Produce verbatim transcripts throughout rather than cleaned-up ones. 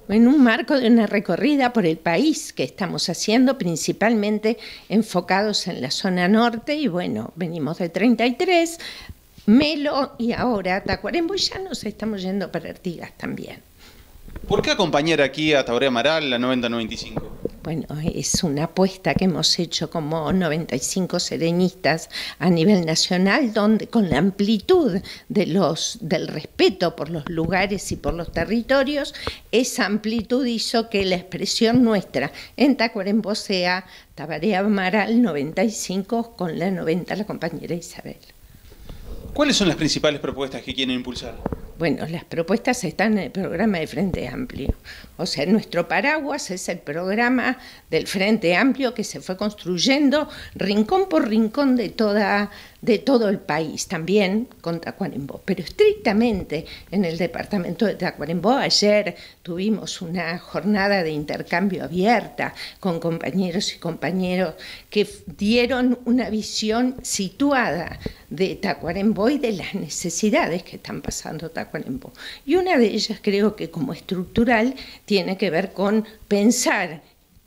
En un marco de una recorrida por el país que estamos haciendo, principalmente enfocados en la zona norte, y bueno, venimos de treinta y tres, Melo y ahora Tacuarembó, y ya nos estamos yendo para Artigas también. ¿Por qué acompañar aquí a Tabaré Amaral, la noventa noventa y cinco? Bueno, es una apuesta que hemos hecho como noventa y cinco sereñistas a nivel nacional, donde con la amplitud de los, del respeto por los lugares y por los territorios, esa amplitud hizo que la expresión nuestra en Tacuarembó sea Tabaré Amaral noventa y cinco con la noventa, la compañera Isabel. ¿Cuáles son las principales propuestas que quieren impulsar? Bueno, las propuestas están en el programa de Frente Amplio. O sea, nuestro paraguas es el programa del Frente Amplio que se fue construyendo rincón por rincón de, toda, de todo el país, también con Tacuarembó. Pero estrictamente en el departamento de Tacuarembó, ayer tuvimos una jornada de intercambio abierta con compañeros y compañeros que dieron una visión situada de Tacuarembó y de las necesidades que están pasando Tacuarembó. Y una de ellas creo que como estructural tiene que ver con pensar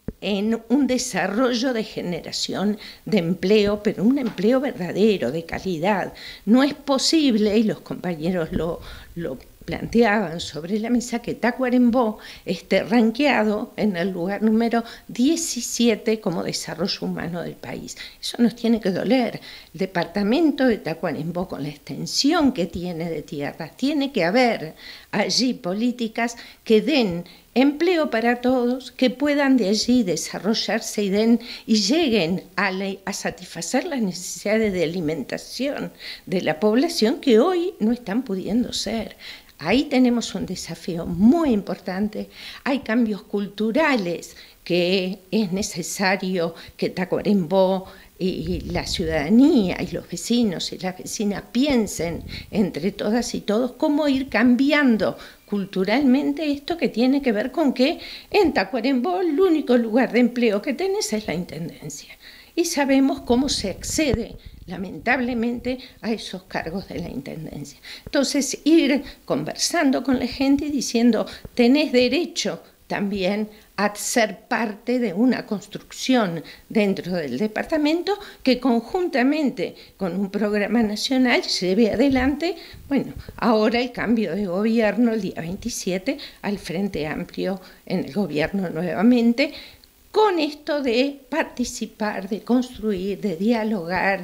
en un desarrollo de generación de empleo, pero un empleo verdadero, de calidad. No es posible, y los compañeros lo, lo planteaban sobre la mesa, que Tacuarembó esté rankeado en el lugar número diecisiete como desarrollo humano del país. Eso nos tiene que doler. El departamento de Tacuarembó, con la extensión que tiene de tierras, tiene que haber allí políticas que den empleo para todos, que puedan de allí desarrollarse y, den, y lleguen a, la, a satisfacer las necesidades de alimentación de la población que hoy no están pudiendo ser. Ahí tenemos un desafío muy importante. Hay cambios culturales que es necesario que Tacuarembó y la ciudadanía y los vecinos y las vecinas piensen entre todas y todos cómo ir cambiando culturalmente esto, que tiene que ver con que en Tacuarembó el único lugar de empleo que tenés es la intendencia. Y sabemos cómo se accede lamentablemente a esos cargos de la intendencia. Entonces, ir conversando con la gente y diciendo, tenés derecho también a ser parte de una construcción dentro del departamento que conjuntamente con un programa nacional lleve adelante, bueno, ahora el cambio de gobierno el día veintisiete al Frente Amplio en el gobierno nuevamente, con esto de participar, de construir, de dialogar,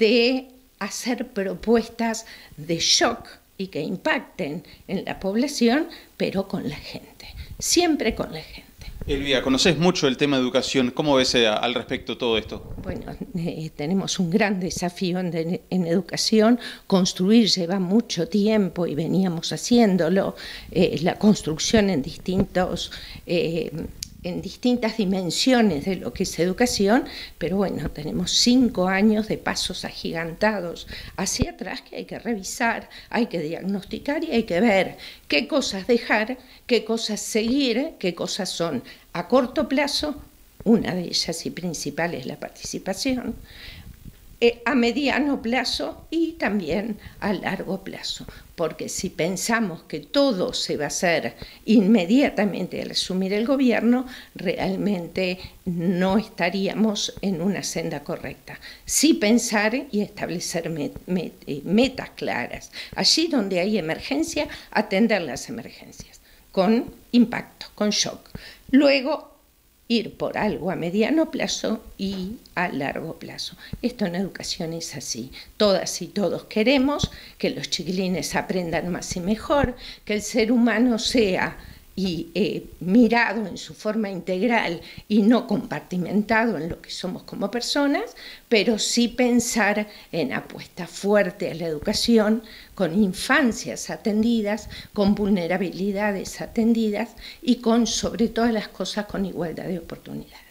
de hacer propuestas de shock y que impacten en la población, pero con la gente, siempre con la gente. Elvia, conoces mucho el tema de educación. ¿Cómo ves eh, al respecto todo esto? Bueno, eh, tenemos un gran desafío en, de, en educación. Construir lleva mucho tiempo y veníamos haciéndolo. Eh, la construcción en distintos... Eh, en distintas dimensiones de lo que es educación, pero bueno, tenemos cinco años de pasos agigantados hacia atrás que hay que revisar, hay que diagnosticar y hay que ver qué cosas dejar, qué cosas seguir, qué cosas son a corto plazo, una de ellas y principal es la participación, eh, a mediano plazo y también a largo plazo. Porque si pensamos que todo se va a hacer inmediatamente al asumir el gobierno, realmente no estaríamos en una senda correcta. Sí pensar y establecer met, met, metas claras. Allí donde hay emergencia, atender las emergencias, con impacto, con shock. Luego, ir por algo a mediano plazo y a largo plazo. Esto en educación es así. Todas y todos queremos que los chiquilines aprendan más y mejor, que el ser humano sea y eh, mirado en su forma integral y no compartimentado en lo que somos como personas, pero sí pensar en apuesta fuerte a la educación, con infancias atendidas, con vulnerabilidades atendidas y con, sobre todas las cosas, con igualdad de oportunidades.